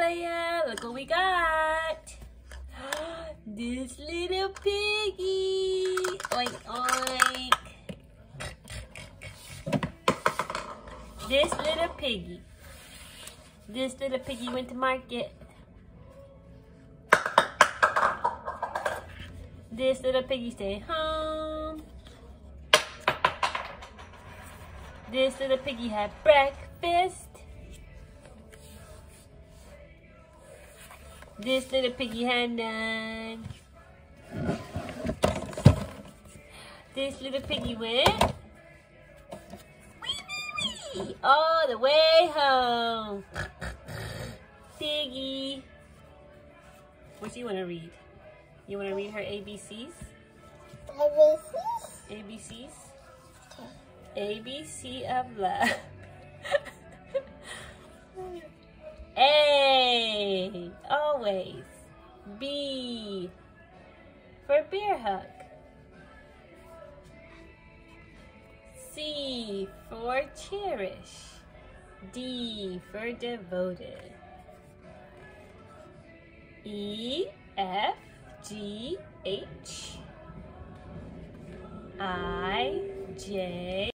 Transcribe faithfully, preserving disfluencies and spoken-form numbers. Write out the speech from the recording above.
Leia. Look what we got. This little piggy. Oink, oink. This little piggy. This little piggy went to market. This little piggy stayed home. This little piggy had breakfast. This little piggy had none. This little piggy went wee, wee, wee, all the way home. Piggy. What do you want to read? You want to read her A B Cs? A B Cs? A B Cs? A B C of love. A, always. B, for bear hug. C, for cherish. D, for devoted. E, F, G, H, I, J,